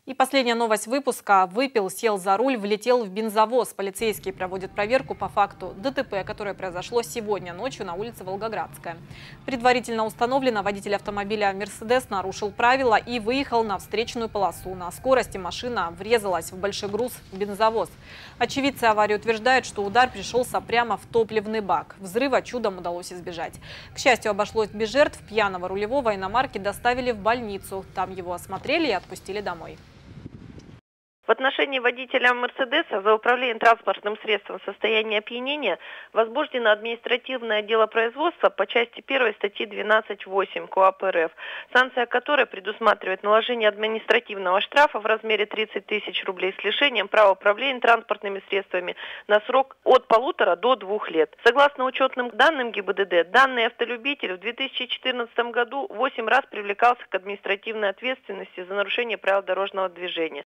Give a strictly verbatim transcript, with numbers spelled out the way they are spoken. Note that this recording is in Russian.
И последняя новость выпуска. Выпил, сел за руль, влетел в бензовоз. Полицейские проводят проверку по факту ДТП, которое произошло сегодня ночью на улице Волгоградская. Предварительно установлено, водитель автомобиля «Мерседес» нарушил правила и выехал на встречную полосу. На скорости машина врезалась в большой груз бензовоз. Очевидцы аварии утверждают, что удар пришелся прямо в топливный бак. Взрыва чудом удалось избежать. К счастью, обошлось без жертв. Пьяного рулевого иномарки доставили в больницу. Там его осмотрели и отпустили домой. В отношении водителя «Мерседеса» за управление транспортным средством в состоянии опьянения возбуждено административное дело производства по части первой статьи двенадцать восемь КоАП РФ, санкция которой предусматривает наложение административного штрафа в размере тридцати тысяч рублей с лишением права управления транспортными средствами на срок от полутора до двух лет. Согласно учетным данным ГИБДД, данный автолюбитель в две тысячи четырнадцатом году восемь раз привлекался к административной ответственности за нарушение правил дорожного движения.